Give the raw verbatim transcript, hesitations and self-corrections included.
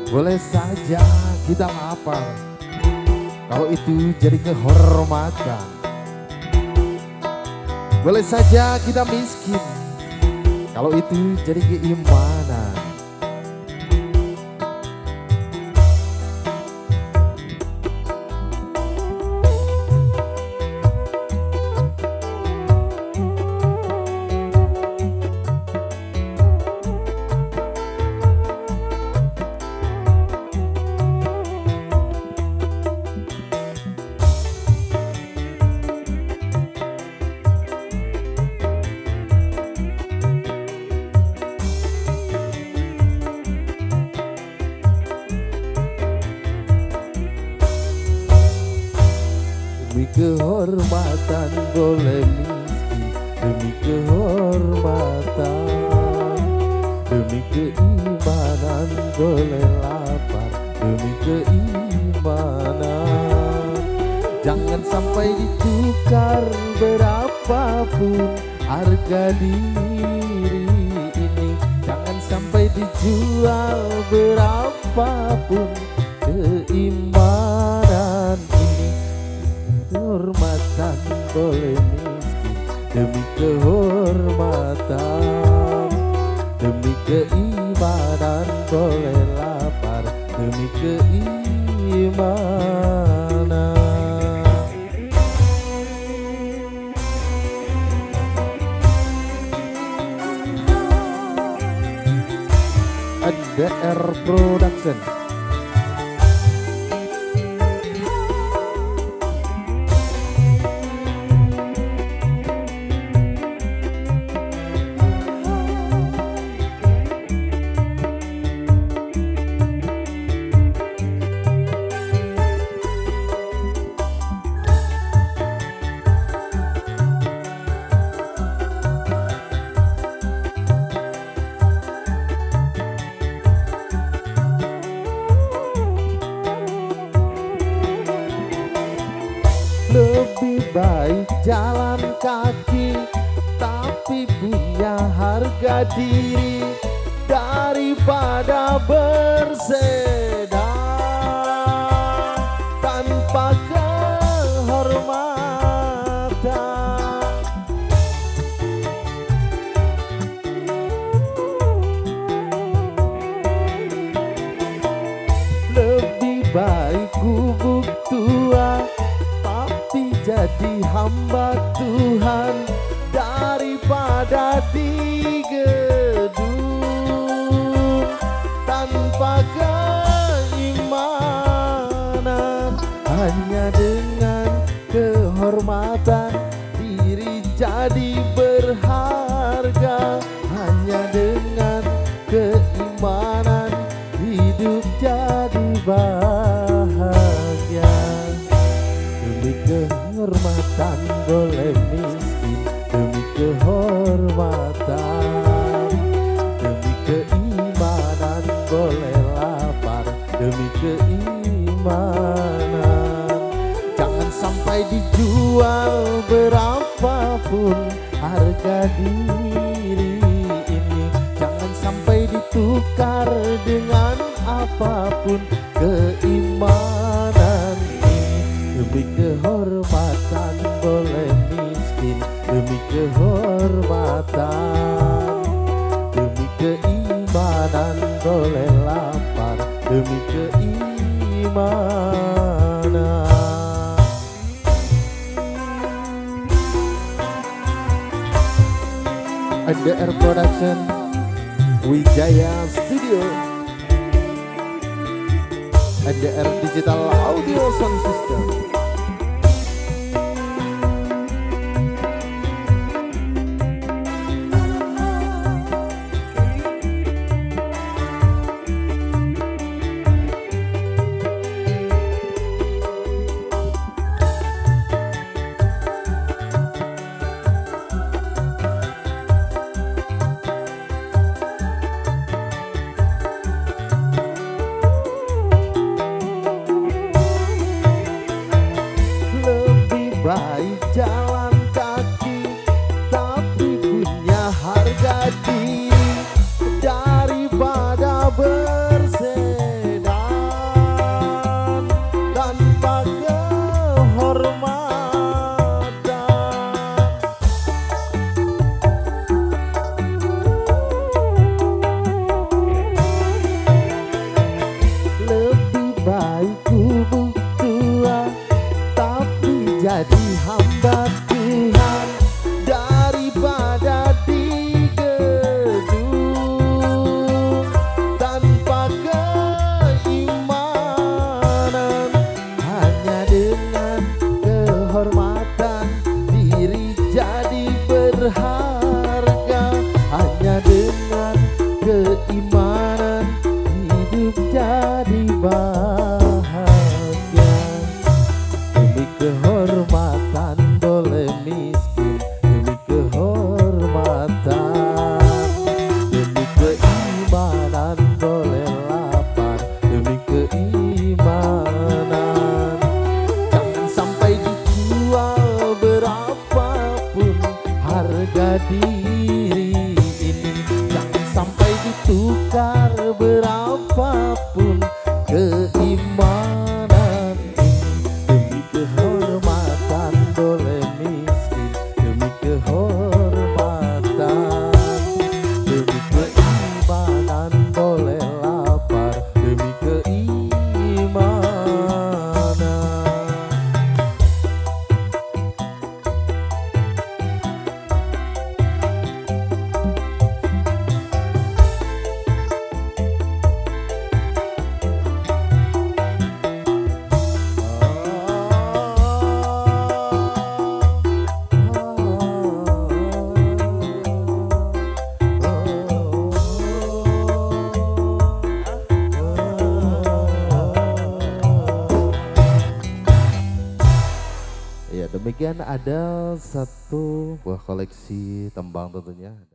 Boleh saja kita lapar, kalau itu jadi kehormatan. Boleh saja kita miskin, kalau itu jadi keimanan. Demi kehormatan boleh miskin, demi kehormatan, demi keimanan boleh lapar, demi keimanan. Jangan sampai ditukar berapapun harga diri ini, jangan sampai dijual berapapun keimanan ini. Kehormatan boleh miskin, demi kehormatan, demi keimanan boleh lapar, demi keimanan. A D R Production. Lebih baik jalan kaki tapi punya harga diri daripada bersedar tanpa kehormatan. Lebih baik gubuk tua tapi jadi hamba Tuhan daripada di gedung tanpa keimanan. Hanya dengan kehormatan diri jadi berharga, hanya dengan keimanan hidup jadi bahagia. Demi kehormatan boleh miskin, demi kehormatan, demi keimanan boleh lapar, demi keimanan. Jangan sampai dijual berapapun harga diri ini, jangan sampai ditukar dengan apapun keimanan. Demi kehormatan boleh miskin, demi kehormatan, demi keimanan boleh lapar, demi keimanan. A D R Production, Wijaya Studio, A D R Digital Audio Sound System. Baik jalan kaki tapi punya harga diri daripada bersedar diri ini jangan sampai ditukar berapapun keimanan ini. Demi kehormatan boleh miskin, demi kehormatan, demi keimanan boleh lapar, demi keimanan. Ya, demikian ada satu buah koleksi tembang tentunya.